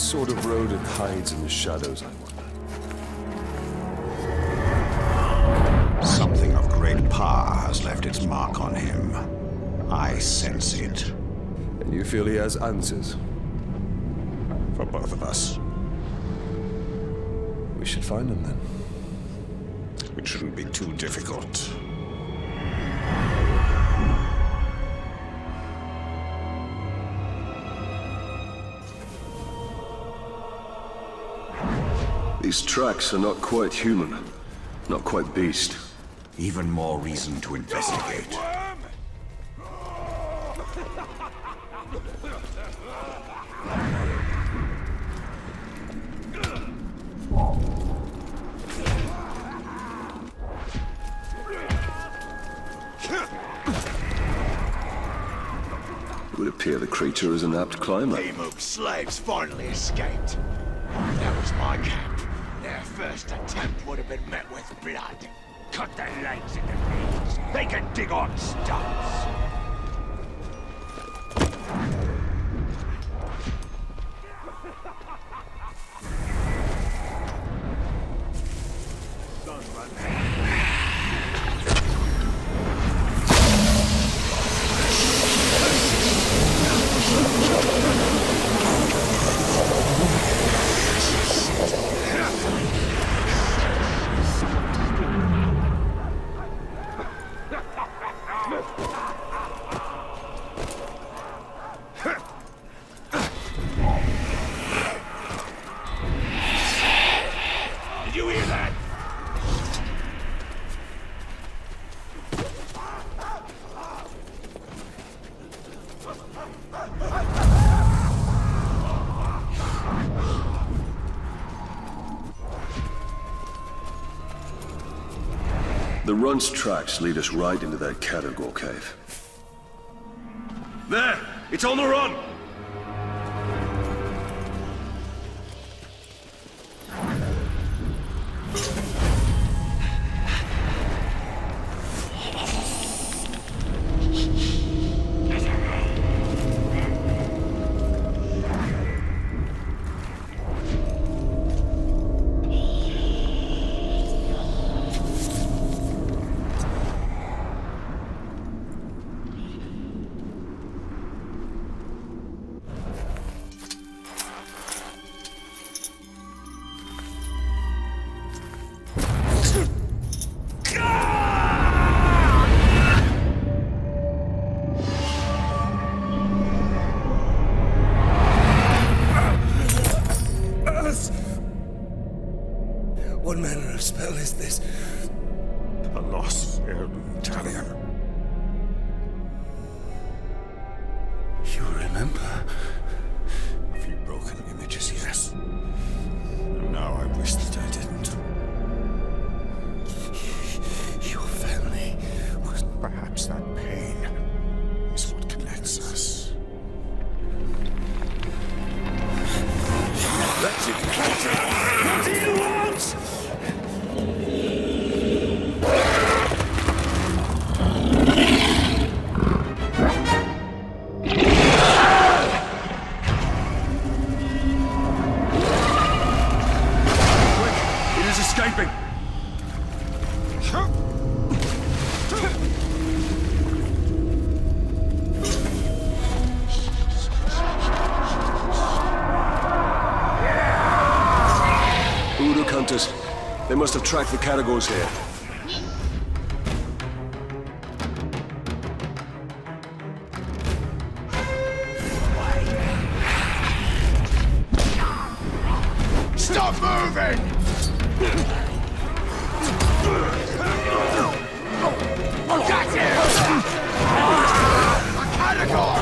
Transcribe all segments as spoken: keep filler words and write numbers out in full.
sort of rodent hides in the shadows, I wonder? Something of great power has left its mark on him. I sense it. And you feel he has answers? For both of us. We should find them then. It shouldn't be too difficult. These tracks are not quite human, not quite beast. Even more reason to investigate. It would appear the creature is an apt climber. P-Moog slaves finally escaped. That was my camp. Their first attempt would have been met with blood. Cut their legs into pieces. They can dig on stumps. Did you hear that? The runt's tracks lead us right into that Catergor cave. There! It's on the run! What manner of spell is this? The lost Italian. You remember? A few broken images, yes. And now I wish that I didn't. Your family was... Perhaps that pain is what connects us. That's it! What do you want? Escaping! Uruk hunters. They must have tracked the Catergors here. Stop moving! Got you! A Catergor!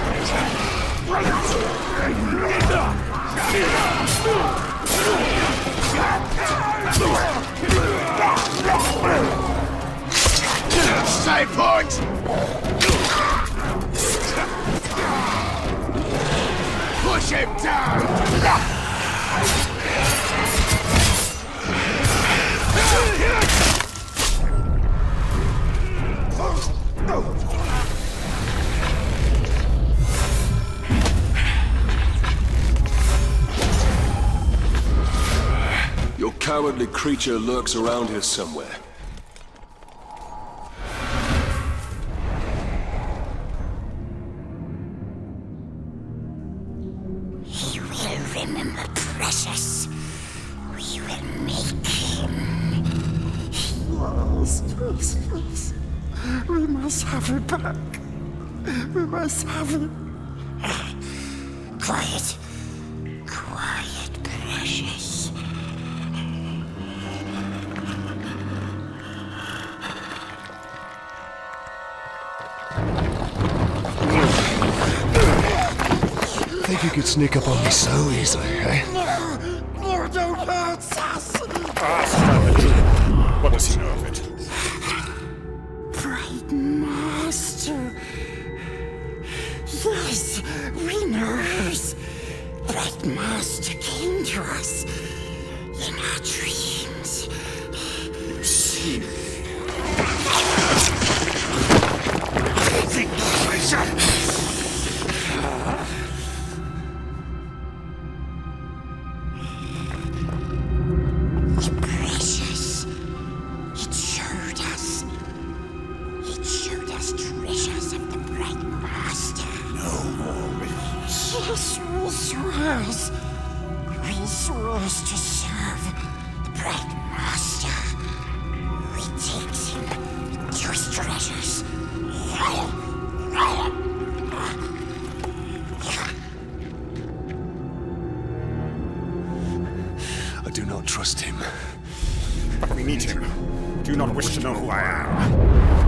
Stay put! Push him down! cowardly creature lurks around here somewhere. He will remember Precious. We will make him. Yes, yes, yes. We must have it back. We must have it. Quiet. Quiet, Precious. Think you could sneak up on me so easily, eh? No! Mordo hurts us! Ask about the dream. What does he know of it? Bright Master. Yes, we knows. Bright Master came to us in our dreams. You see me. Precious. It showed us. It showed us treasures of the Bright Master. No more riddles. Yes, we swears. We swore to serve the Bright Master. We takes him to his treasures. I do not trust him. But we need him. Do you not wish to know who I am?